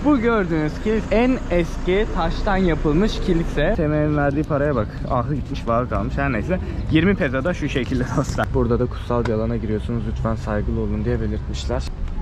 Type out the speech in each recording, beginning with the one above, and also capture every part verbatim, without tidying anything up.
Bu gördüğünüz kilise en eski taştan yapılmış kilise. Temelin verdiği paraya bak. Ahı gitmiş, var kalmış, her neyse. yirmi peso da şu şekilde dostlar. Burada da kutsal bir alana giriyorsunuz. Lütfen saygılı olun diye belirtmişler.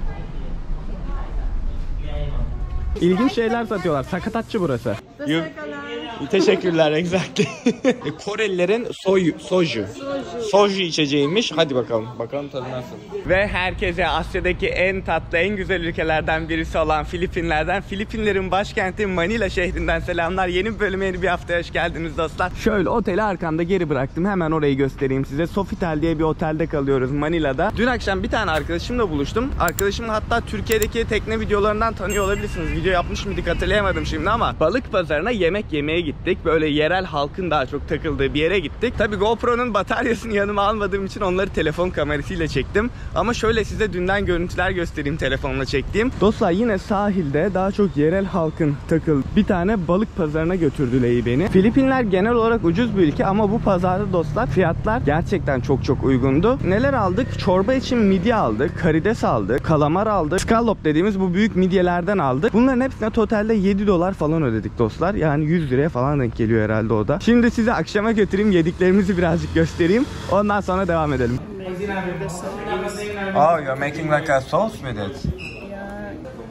İlginç şeyler satıyorlar. Sakatatçı burası. Teşekkürler, exactly. Korelilerin soy, soju. Soju içeceğiymiş. Hadi bakalım. Bakalım tadı nasıl. Ve herkese Asya'daki en tatlı, en güzel ülkelerden birisi olan Filipinler'den, Filipinlerin başkenti Manila şehrinden selamlar. Yeni bir bölüme, yeni bir haftaya hoş geldiniz dostlar. Şöyle oteli arkamda geri bıraktım. Hemen orayı göstereyim size. Sofitel diye bir otelde kalıyoruz Manila'da. Dün akşam bir tane arkadaşımla buluştum. Arkadaşımı hatta Türkiye'deki tekne videolarından tanıyor olabilirsiniz. Video yapmış mıydık hatırlayamadım şimdi ama balık pazarına yemek yemeye gittik. Böyle yerel halkın daha çok takıldığı bir yere gittik. Tabii GoPro'nun bataryasını yanıma almadığım için onları telefon kamerasıyla çektim. Ama şöyle size dünden görüntüler göstereyim telefonla çektiğim. Dostlar yine sahilde daha çok yerel halkın takıldığı bir tane balık pazarına götürdü Lei beni. Filipinler genel olarak ucuz bir ülke ama bu pazarda dostlar fiyatlar gerçekten çok çok uygundu. Neler aldık? Çorba için midye aldık, karides aldık, kalamar aldık, scallop dediğimiz bu büyük midyelerden aldık. Bunların hepsine totalde yedi dolar falan ödedik dostlar. Yani yüz liraya falan denk geliyor herhalde o da. Şimdi size akşama götüreyim, yediklerimizi birazcık göstereyim. Ondan sonra devam edelim. Oh, you're making like a sauce with it. Yeah.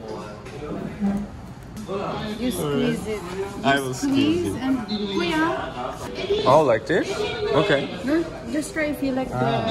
You squeeze it. You I will squeeze it. And kuya. Oh, like this? Okay. No, just try if you like the.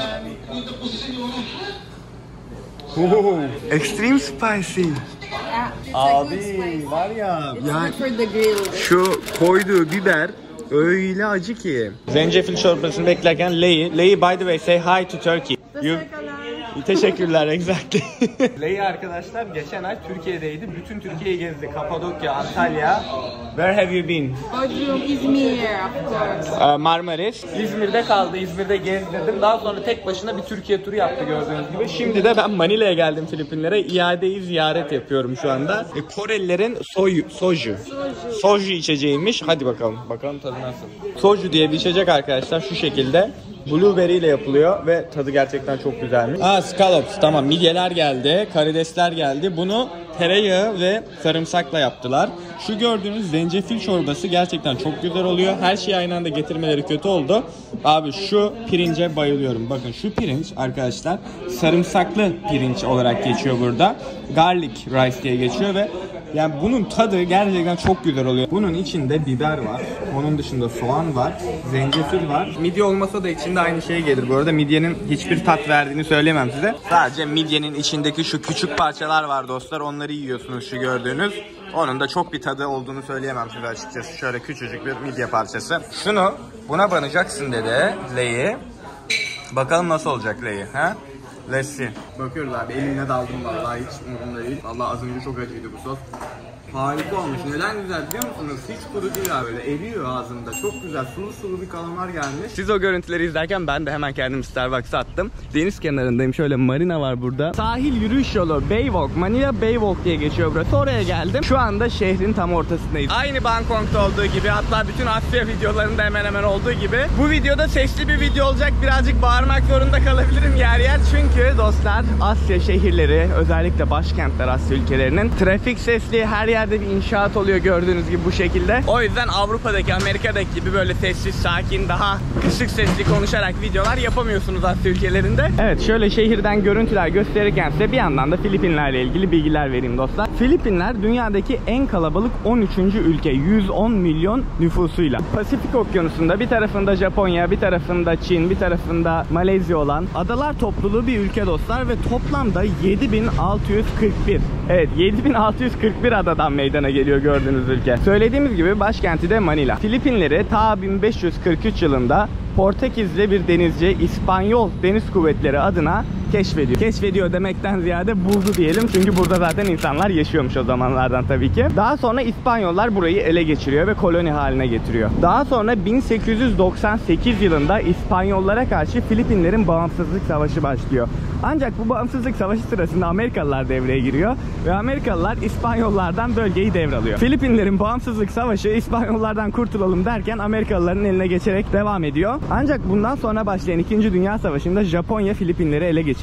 Ooh, extreme spicy. Yeah, it's Abi like good spice. var ya. It's Yani good for the grill. şu koyduğu biber öyle acı ki. Zencefil çorbasını beklerken Lei. Lei, by the way, say hi to Turkey. You... Teşekkürler, exactly. Lei arkadaşlar geçen ay Türkiye'deydi. Bütün Türkiye'yi gezdi. Kapadokya, Antalya. Where have you been? Bodrum, İzmir, of course. Uh, Marmaris. İzmir'de kaldı. İzmir'de gezdirdim. Daha sonra tek başına bir Türkiye turu yaptı gördüğünüz gibi. Şimdi de ben Manila'ya geldim Filipinlere. İadeyi ziyaret yapıyorum şu anda. E, Korelilerin soy, soju. Soju. Soju içeceğiymiş. Hadi bakalım. Bakalım tadı nasıl. Soju diye bir içecek arkadaşlar şu şekilde. Blueberry ile yapılıyor ve tadı gerçekten çok güzelmiş. Aa, scallops, tamam, midyeler geldi, karidesler geldi. Bunu tereyağı ve sarımsakla yaptılar. Şu gördüğünüz zencefil çorbası gerçekten çok güzel oluyor. Her şeyi aynı anda getirmeleri kötü oldu. Abi şu pirince bayılıyorum. Bakın şu pirinç arkadaşlar sarımsaklı pirinç olarak geçiyor burada. Garlic rice diye geçiyor ve yani bunun tadı gerçekten çok güzel oluyor. Bunun içinde biber var. Onun dışında soğan var. Zencefil var. Midye olmasa da içinde aynı şey gelir. Bu arada midyenin hiçbir tat verdiğini söyleyemem size. Sadece midyenin içindeki şu küçük parçalar var dostlar. Onları yiyorsunuz şu gördüğünüz. Onun da çok bir tadı olduğunu söyleyemem size açıkçası. Şöyle küçücük bir midye parçası. Şunu buna banacaksın dedi Lei. Bakalım nasıl olacak Lei, ha? Let's see. Bakıyoruz abi, elimle daldım vallahi, hiç umurumda değil. Vallahi az önce çok acıydı bu sos. Harika olmuş. Neden güzel biliyor musunuz? Hiç kuru değil abi, böyle eriyor ağzımda. Çok güzel sulu sulu bir kalamar gelmiş. Siz o görüntüleri izlerken ben de hemen kendimi Starbucks'a attım. Deniz kenarındayım. Şöyle marina var burada. Sahil yürüyüş yolu Baywalk. Manila Baywalk diye geçiyor burası. Oraya geldim. Şu anda şehrin tam ortasındayız. Aynı Bangkok'ta olduğu gibi, hatta bütün Asya videolarında hemen hemen olduğu gibi. Bu videoda sesli bir video olacak. Birazcık bağırmak zorunda kalabilirim yer yer. Çünkü dostlar Asya şehirleri, özellikle başkentler Asya ülkelerinin trafik sesli, her yer bir inşaat oluyor gördüğünüz gibi bu şekilde. O yüzden Avrupa'daki, Amerika'daki gibi böyle sessiz, sakin, daha kısık sesli konuşarak videolar yapamıyorsunuz Asya ülkelerinde. Evet, şöyle şehirden görüntüler gösterirken size bir yandan da Filipinlerle ilgili bilgiler vereyim dostlar. Filipinler dünyadaki en kalabalık on üçüncü ülke, yüz on milyon nüfusuyla. Pasifik Okyanusu'nda bir tarafında Japonya, bir tarafında Çin, bir tarafında Malezya olan adalar topluluğu bir ülke dostlar ve toplamda yedi bin altı yüz kırk bir. Evet, yedi bin altı yüz kırk bir adadan meydana geliyor gördüğünüz ülke. Söylediğimiz gibi başkenti de Manila. Filipinleri ta bin beş yüz kırk üç yılında Portekizli bir denizci İspanyol Deniz Kuvvetleri adına keşfediyor. Keşfediyor demekten ziyade buldu diyelim. Çünkü burada zaten insanlar yaşıyormuş o zamanlardan tabii ki. Daha sonra İspanyollar burayı ele geçiriyor ve koloni haline getiriyor. Daha sonra bin sekiz yüz doksan sekiz yılında İspanyollara karşı Filipinlerin bağımsızlık savaşı başlıyor. Ancak bu bağımsızlık savaşı sırasında Amerikalılar devreye giriyor ve Amerikalılar İspanyollardan bölgeyi devralıyor. Filipinlerin bağımsızlık savaşı İspanyollardan kurtulalım derken Amerikalıların eline geçerek devam ediyor. Ancak bundan sonra başlayan ikinci. Dünya Savaşı'nda Japonya Filipinleri ele geçiriyor.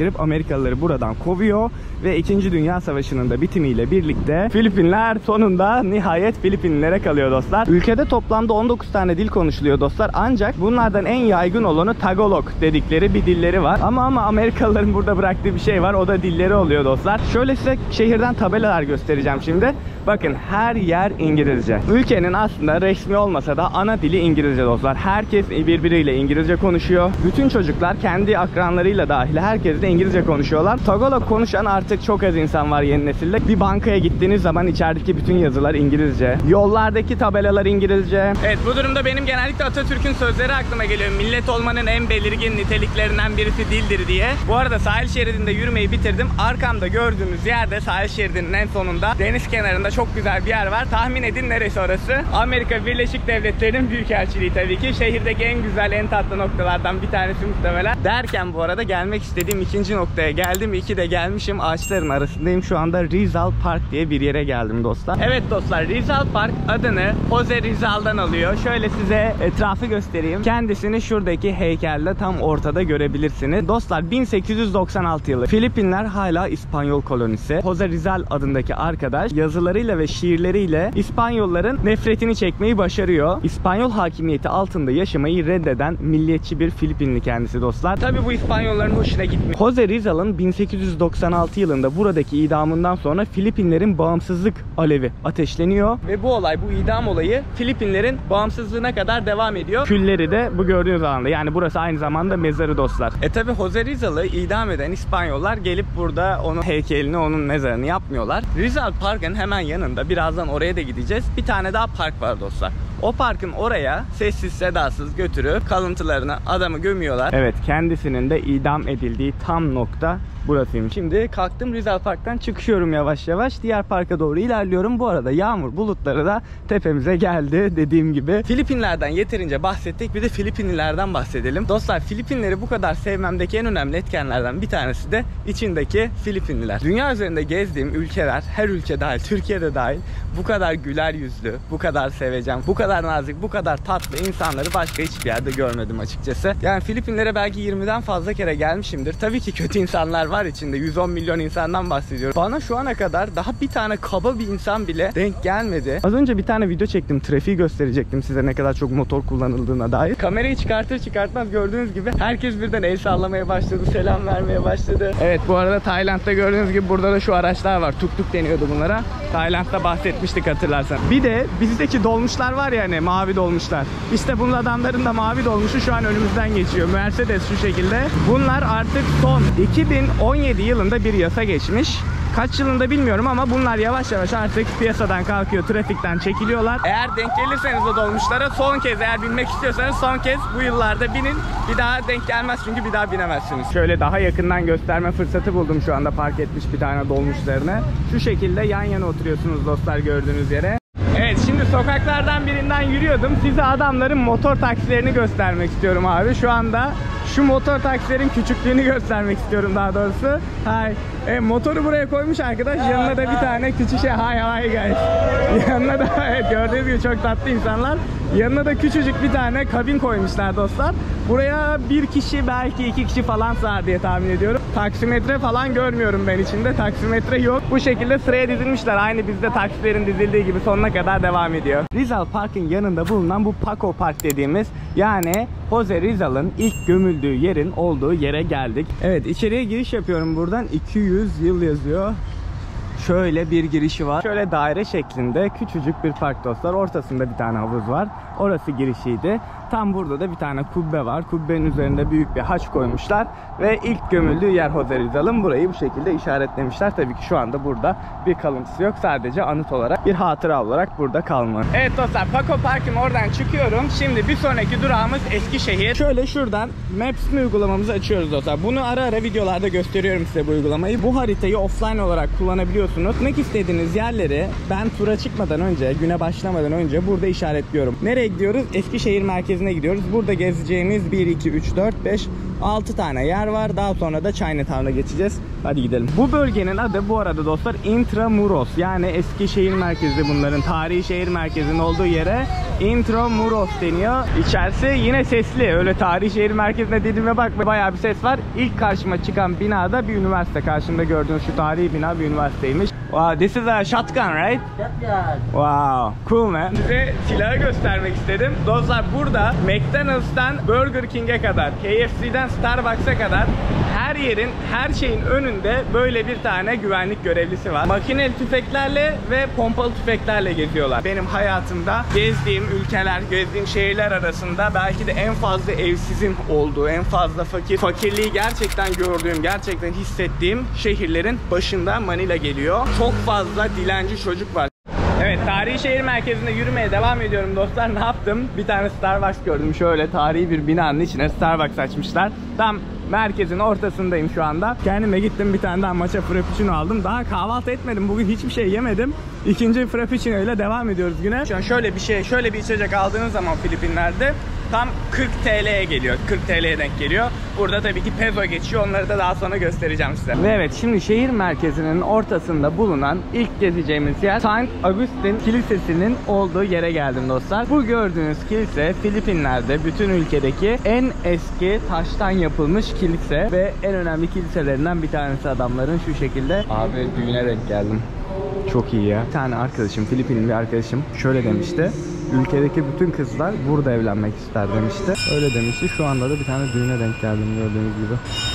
geçirip Amerikalıları buradan kovuyor ve İkinci Dünya Savaşı'nın da bitimiyle birlikte Filipinler sonunda nihayet Filipinlilere kalıyor dostlar. Ülkede toplamda on dokuz tane dil konuşuluyor dostlar. Ancak bunlardan en yaygın olanı Tagalog dedikleri bir dilleri var. Ama ama Amerikalıların burada bıraktığı bir şey var. O da dilleri oluyor dostlar. Şöyle size şehirden tabelalar göstereceğim şimdi. Bakın her yer İngilizce. Ülkenin aslında resmi olmasa da ana dili İngilizce dostlar. Herkes birbiriyle İngilizce konuşuyor. Bütün çocuklar kendi akranlarıyla dahil herkesle İngilizce konuşuyorlar. Tagalog konuşan artık çok az insan var yeni nesilde. Bir bankaya gittiğiniz zaman içerideki bütün yazılar İngilizce. Yollardaki tabelalar İngilizce. Evet, bu durumda benim genellikle Atatürk'ün sözleri aklıma geliyor. Millet olmanın en belirgin niteliklerinden birisi dildir diye. Bu arada sahil şeridinde yürümeyi bitirdim. Arkamda gördüğünüz yerde sahil şeridinin en sonunda deniz kenarında çok güzel bir yer var. Tahmin edin neresi orası? Amerika Birleşik Devletleri'nin büyükelçiliği tabii ki. Şehirdeki en güzel, en tatlı noktalardan bir tanesi muhtemelen. Derken bu arada gelmek istediğim ikinci noktaya geldim. İki de gelmişim. Ağaçların arasındayım. Şu anda Rizal Park diye bir yere geldim dostlar. Evet dostlar, Rizal Park adını Jose Rizal'dan alıyor. Şöyle size etrafı göstereyim. Kendisini şuradaki heykelde tam ortada görebilirsiniz. Dostlar, bin sekiz yüz doksan altı yılı. Filipinler hala İspanyol kolonisi. Jose Rizal adındaki arkadaş yazılarıyla ve şiirleriyle İspanyolların nefretini çekmeyi başarıyor. İspanyol hakimiyeti altında yaşamayı reddeden milliyetçi bir Filipinli kendisi dostlar. Tabi bu İspanyolların hoşuna gitmiyor. Jose Rizal'ın bin sekiz yüz doksan altı yılında buradaki idamından sonra Filipinlerin bağımsızlık alevi ateşleniyor ve bu olay, bu idam olayı Filipinlerin bağımsızlığına kadar devam ediyor. Külleri de bu gördüğünüz alanda. Yani burası aynı zamanda mezarı dostlar. E tabi Jose Rizal'ı idam eden İspanyollar gelip burada onun heykelini, onun mezarını yapmıyorlar. Rizal Park'ın hemen yanında, birazdan oraya da gideceğiz, bir tane daha park var dostlar. O parkın oraya sessiz sedasız götürüp kalıntılarını adamı gömüyorlar. Evet, kendisinin de idam edildiği tam nokta burasıymış. Şimdi kalktım, Rizal Park'tan çıkıyorum yavaş yavaş. Diğer parka doğru ilerliyorum. Bu arada yağmur bulutları da tepemize geldi dediğim gibi. Filipinlerden yeterince bahsettik. Bir de Filipinlilerden bahsedelim. Dostlar, Filipinleri bu kadar sevmemdeki en önemli etkenlerden bir tanesi de içindeki Filipinliler. Dünya üzerinde gezdiğim ülkeler, her ülke dahil, Türkiye'de dahil, bu kadar güler yüzlü, bu kadar sevecen, bu kadar nazik, bu kadar tatlı insanları başka hiçbir yerde görmedim açıkçası. Yani Filipinlere belki yirmiden fazla kere gelmişimdir. Tabii ki kötü insanlar var içinde. yüz on milyon insandan bahsediyorum. Bana şu ana kadar daha bir tane kaba bir insan bile denk gelmedi. Az önce bir tane video çektim. Trafiği gösterecektim size, ne kadar çok motor kullanıldığına dair. Kamerayı çıkartır çıkartmaz gördüğünüz gibi herkes birden el sallamaya başladı. Selam vermeye başladı. Evet, bu arada Tayland'da gördüğünüz gibi burada da şu araçlar var. Tuk tuk deniyordu bunlara. Tayland'da bahsetmiştik hatırlarsan. Bir de bizdeki dolmuşlar var ya, hani mavi dolmuşlar. İşte bunun adamların da mavi dolmuşu şu an önümüzden geçiyor. Mercedes şu şekilde. Bunlar artık son iki bin on yedi yılında bir yasa geçmiş. Kaç yılında bilmiyorum ama bunlar yavaş yavaş artık piyasadan kalkıyor, trafikten çekiliyorlar. Eğer denk gelirseniz o dolmuşlara, son kez eğer binmek istiyorsanız son kez bu yıllarda binin. Bir daha denk gelmez çünkü bir daha binemezsiniz. Şöyle daha yakından gösterme fırsatı buldum şu anda park etmiş bir tane dolmuşlarını. Şu şekilde yan yana oturuyorsunuz dostlar gördüğünüz yere. Evet, şimdi sokaklardan birinden yürüyordum. Size adamların motor taksilerini göstermek istiyorum abi. Şu anda şu motor taksilerin küçüklüğünü göstermek istiyorum daha doğrusu. Hay. E, motoru buraya koymuş arkadaş. Yanına da bir tane küçük şey. Hay hay guys. Yanına da, evet, gördüğünüz gibi çok tatlı insanlar. Yanına da küçücük bir tane kabin koymuşlar dostlar. Buraya bir kişi, belki iki kişi falan sığar diye tahmin ediyorum. Taksimetre falan görmüyorum ben içinde. Taksimetre yok. Bu şekilde sıraya dizilmişler. Aynı bizde taksilerin dizildiği gibi sonuna kadar devam ediyor. Rizal Park'ın yanında bulunan bu Paco Park dediğimiz, yani Jose Rizal'ın ilk gömüldüğü yerin olduğu yere geldik. Evet, içeriye giriş yapıyorum buradan. iki yüz yıl yazıyor. Şöyle bir girişi var. Şöyle daire şeklinde küçücük bir park dostlar. Ortasında bir tane havuz var. Orası girişiydi. Tam burada da bir tane kubbe var. Kubbenin üzerinde büyük bir haç koymuşlar. Ve ilk gömüldüğü yer Jose Rizal'ın, burayı bu şekilde işaretlemişler. Tabii ki şu anda burada bir kalıntısı yok. Sadece anıt olarak, bir hatıra olarak burada kalma. Evet dostlar, Paco Park'ın oradan çıkıyorum. Şimdi bir sonraki durağımız Eskişehir. Şöyle şuradan Maps uygulamamızı açıyoruz dostlar. Bunu ara ara videolarda gösteriyorum size bu uygulamayı. Bu haritayı offline olarak kullanabiliyorsunuz. Gitmek istediğiniz yerleri ben tura çıkmadan önce, güne başlamadan önce burada işaretliyorum. Nereye gidiyoruz? Eskişehir merkezine gidiyoruz. Burada gezeceğimiz bir, iki, üç, dört, beş, altı tane yer var. Daha sonra da Chinatown'a geçeceğiz. Hadi gidelim. Bu bölgenin adı bu arada dostlar Intramuros. Yani eski şehir merkezi, bunların tarihi şehir merkezinin olduğu yere Intramuros deniyor. İçerisi yine sesli. Öyle tarihi şehir merkezine dediğime bakma, bayağı bir ses var. İlk karşıma çıkan binada bir üniversite. Karşımda gördüğünüz şu tarihi bina bir üniversiteymiş. Wow, this is a shotgun, right? Shotgun. Wow, cool man. Size silahı göstermek istedim. Dostlar burada McDonald's'tan Burger King'e kadar, K F C'den Starbucks'a kadar her yerin, her şeyin önünde böyle bir tane güvenlik görevlisi var. Makineli tüfeklerle ve pompalı tüfeklerle geziyorlar. Benim hayatımda gezdiğim ülkeler, gezdiğim şehirler arasında belki de en fazla evsizin olduğu, en fazla fakir, fakirliği gerçekten gördüğüm, gerçekten hissettiğim şehirlerin başında Manila geliyor. Çok fazla dilenci çocuk var. Evet, tarihi şehir merkezinde yürümeye devam ediyorum dostlar. Ne yaptım? Bir tane Starbucks gördüm. Şöyle tarihi bir binanın içine Starbucks açmışlar. Tam merkezin ortasındayım şu anda. Kendime gittim, bir tane daha matcha frappuccino aldım. Daha kahvaltı etmedim. Bugün hiçbir şey yemedim. İkinci frappuccino ile devam ediyoruz güne. Şu an şöyle bir şey, şöyle bir içecek aldığınız zaman Filipinler'de tam kırk T L'ye geliyor. kırk T L'ye denk geliyor. Burada tabii ki peso geçiyor. Onları da daha sonra göstereceğim size. Ve evet, şimdi şehir merkezinin ortasında bulunan ilk gezeceğimiz yer Saint Augustine Kilisesi'nin olduğu yere geldim dostlar. Bu gördüğünüz kilise Filipinler'de bütün ülkedeki en eski taştan yapılmış kilise ve en önemli kiliselerinden bir tanesi adamların şu şekilde. Abi düğüne denk geldim. Çok iyi ya. Bir tane arkadaşım, Filipinli bir arkadaşım şöyle demişti. Ülkedeki bütün kızlar burada evlenmek ister demişti. Öyle demişti. Şu anda da bir tane düğüne denk geldim gördüğünüz gibi.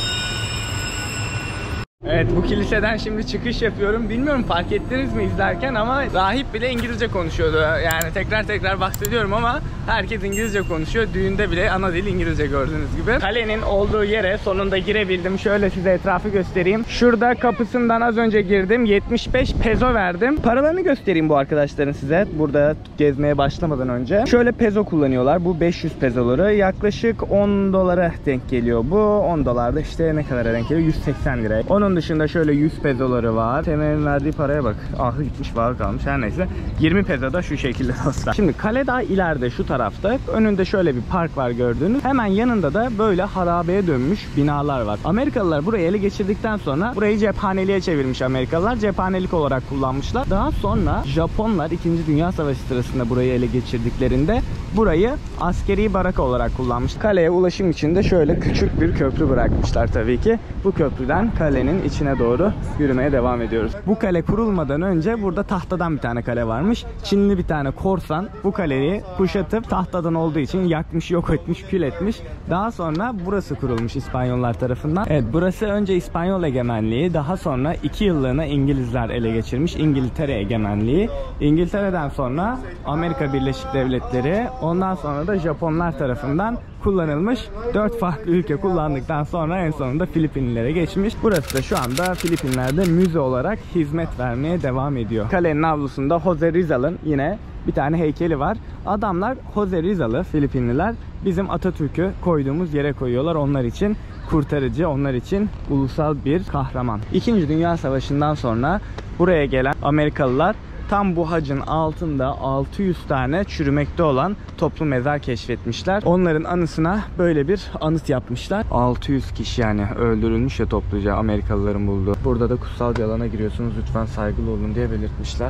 Evet, bu kiliseden şimdi çıkış yapıyorum. Bilmiyorum fark ettiniz mi izlerken ama rahip bile İngilizce konuşuyordu. Yani tekrar tekrar bahsediyorum ama herkes İngilizce konuşuyor. Düğünde bile ana dil İngilizce gördüğünüz gibi. Kalenin olduğu yere sonunda girebildim. Şöyle size etrafı göstereyim. Şurada kapısından az önce girdim. yetmiş beş peso verdim. Paralarını göstereyim bu arkadaşların size. Burada gezmeye başlamadan önce. Şöyle peso kullanıyorlar. Bu beş yüz pezoları. Yaklaşık on dolara denk geliyor bu. on dolarda işte ne kadara denk geliyor? yüz seksen lira. Onun dışında şöyle yüz pezoları var. Temel'in verdiği paraya bak. Ahı gitmiş, var kalmış. Her neyse. yirmi pezo da şu şekilde dostlar. Şimdi kale daha ileride şu tarafta. Önünde şöyle bir park var gördüğünüz. Hemen yanında da böyle harabeye dönmüş binalar var. Amerikalılar burayı ele geçirdikten sonra burayı cephaneliğe çevirmiş Amerikalılar. Cephanelik olarak kullanmışlar. Daha sonra Japonlar ikinci. Dünya Savaşı sırasında burayı ele geçirdiklerinde burayı askeri baraka olarak kullanmış. Kaleye ulaşım için de şöyle küçük bir köprü bırakmışlar tabii ki. Bu köprüden kalenin içine doğru yürümeye devam ediyoruz. Bu kale kurulmadan önce burada tahtadan bir tane kale varmış. Çinli bir tane korsan bu kaleyi kuşatıp tahtadan olduğu için yakmış, yok etmiş, kül etmiş. Daha sonra burası kurulmuş İspanyollar tarafından. Evet, burası önce İspanyol egemenliği, daha sonra iki yıllığına İngilizler ele geçirmiş. İngiltere egemenliği. İngiltere'den sonra Amerika Birleşik Devletleri, ondan sonra da Japonlar tarafından kullanılmış. Dört farklı ülke kullandıktan sonra en sonunda Filipinlilere geçmiş. Burası da şu anda Filipinler'de müze olarak hizmet vermeye devam ediyor. Kalenin avlusunda Jose Rizal'ın yine bir tane heykeli var. Adamlar Jose Rizal'ı, Filipinliler, bizim Atatürk'ü koyduğumuz yere koyuyorlar. Onlar için kurtarıcı, onlar için ulusal bir kahraman. İkinci Dünya Savaşı'ndan sonra buraya gelen Amerikalılar tam bu hacın altında altı yüz tane çürümekte olan toplu mezar keşfetmişler. Onların anısına böyle bir anıt yapmışlar. altı yüz kişi yani öldürülmüş ya topluca, Amerikalıların bulduğu. Burada da kutsal bir alana giriyorsunuz, lütfen saygılı olun diye belirtmişler.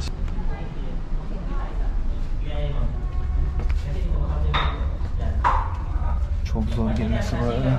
Çok zor girmesi bu arada.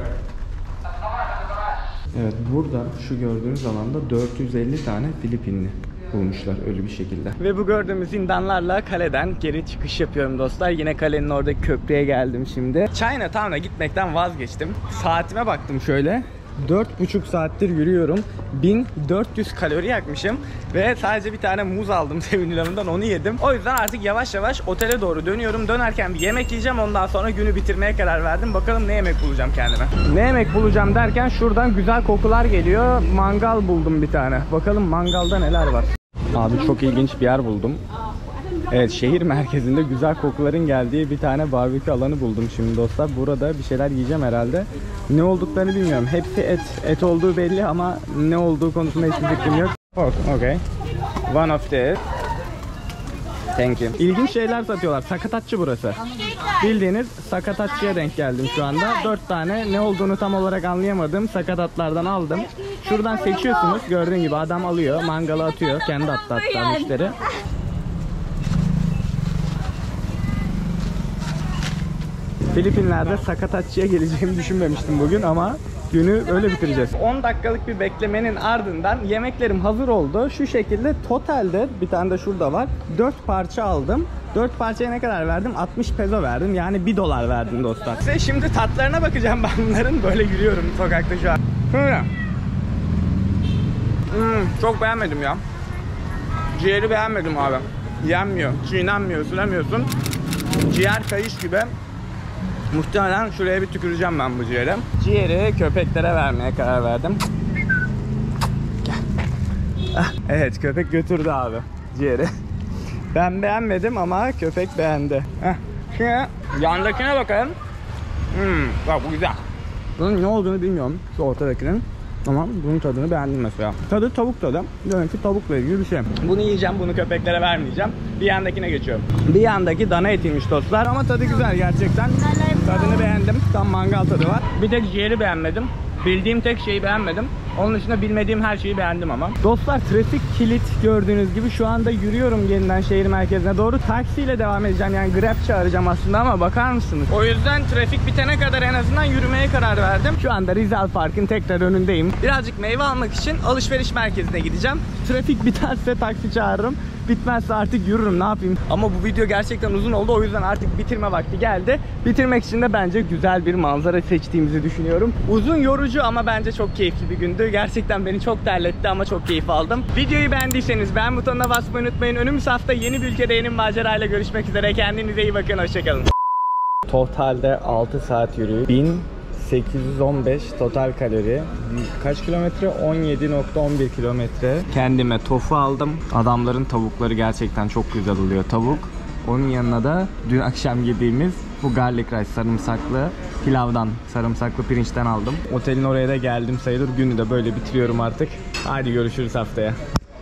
Evet, burada şu gördüğünüz alanda dört yüz elli tane Filipinli bulmuşlar ölü bir şekilde. Ve bu gördüğümüz zindanlarla kaleden geri çıkış yapıyorum dostlar. Yine kalenin oradaki köprüye geldim şimdi. Chinatown'a gitmekten vazgeçtim. Saatime baktım şöyle. dört buçuk saattir yürüyorum. bin dört yüz kalori yakmışım. Ve sadece bir tane muz aldım seven eleven'dan, onu yedim. O yüzden artık yavaş yavaş otele doğru dönüyorum. Dönerken bir yemek yiyeceğim. Ondan sonra günü bitirmeye karar verdim. Bakalım ne yemek bulacağım kendime. Ne yemek bulacağım derken şuradan güzel kokular geliyor. Mangal buldum bir tane. Bakalım mangalda neler var. Abi çok ilginç bir yer buldum. Evet, şehir merkezinde güzel kokuların geldiği bir tane barbekü alanı buldum şimdi dostlar. Burada bir şeyler yiyeceğim herhalde. Ne olduklarını bilmiyorum. Hepsi et. Et olduğu belli ama ne olduğu konusunda hiçbir fikrim yok. Oh, okay. One of this. Thank you. İlginç şeyler satıyorlar. Sakatatçı burası. Bildiğiniz sakatatçıya denk geldim şu anda. Dört tane ne olduğunu tam olarak anlayamadım. Sakatatlardan aldım. Şuradan seçiyorsunuz. Gördüğün gibi adam alıyor. Mangala atıyor. Kendi attı hatta müşteri. Filipinler'de sakatatçıya geleceğimi düşünmemiştim bugün ama günü öyle bitireceğiz. on dakikalık bir beklemenin ardından yemeklerim hazır oldu. Şu şekilde totalde bir tane de şurada var. dört parça aldım. dört parçaya ne kadar verdim? altmış peso verdim. Yani bir dolar verdim dostlar. Size şimdi tatlarına bakacağım ben bunların. Böyle yürüyorum sokakta şu an. Hmm, çok beğenmedim ya. Ciğeri beğenmedim abi. Yenmiyor, çiğnenmiyor, süremiyorsun. Ciğer kayış gibi. Muhtemelen şuraya bir tüküreceğim ben bu ciğeri. Ciğeri köpeklere vermeye karar verdim. Gel. Ah, evet, köpek götürdü abi ciğeri. Ben beğenmedim ama köpek beğendi. Heh. Şimdi yandakine bakalım. Hmm, bak bu güzel. Bunun ne olduğunu bilmiyorum şu ortadakinin. Ama bunun tadını beğendim mesela. Tadı tavuk tadı. Diyorum ki tavukla ilgili bir şey. Bunu yiyeceğim, bunu köpeklere vermeyeceğim. Bir yandakine geçiyorum. Bir yandaki dana etiymiş dostlar ama tadı güzel gerçekten. Tadını beğendim. Tam mangal tadı var. Bir tek ciğeri beğenmedim. Bildiğim tek şeyi beğenmedim. Onun dışında bilmediğim her şeyi beğendim ama. Dostlar trafik kilit gördüğünüz gibi şu anda yürüyorum yeniden şehir merkezine doğru. Taksiyle devam edeceğim, yani Grab çağıracağım aslında ama bakar mısınız? O yüzden trafik bitene kadar en azından yürümeye karar verdim. Şu anda Rizal Park'ın tekrar önündeyim. Birazcık meyve almak için alışveriş merkezine gideceğim. Trafik biterse taksi çağırırım. Bitmezse artık yürürüm, ne yapayım. Ama bu video gerçekten uzun oldu, o yüzden artık bitirme vakti geldi. Bitirmek için de bence güzel bir manzara seçtiğimizi düşünüyorum. Uzun, yorucu ama bence çok keyifli bir gündü. Gerçekten beni çok terletti ama çok keyif aldım. Videoyu beğendiyseniz beğen butonuna basmayı unutmayın. Önümüz hafta yeni bir ülkede yeni bir macerayla görüşmek üzere. Kendinize iyi bakın, hoşçakalın. Totalde altı saat yürüyüp bin sekiz yüz on beş total kalori. Kaç kilometre? on yedi nokta on bir kilometre. Kendime tofu aldım. Adamların tavukları gerçekten çok güzel oluyor. Tavuk. Onun yanına da dün akşam yediğimiz bu garlic rice, sarımsaklı pilavdan, sarımsaklı pirinçten aldım. Otelin oraya da geldim sayılır. Günü de böyle bitiriyorum artık. Hadi görüşürüz haftaya.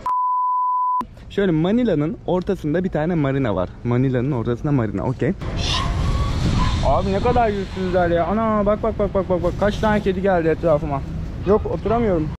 Şöyle Manila'nın ortasında bir tane marina var. Manila'nın ortasında marina. Okey. Abi ne kadar yüzsüzler ya. Ana bak bak bak bak bak bak. Kaç tane kedi geldi etrafıma. Yok, oturamıyorum.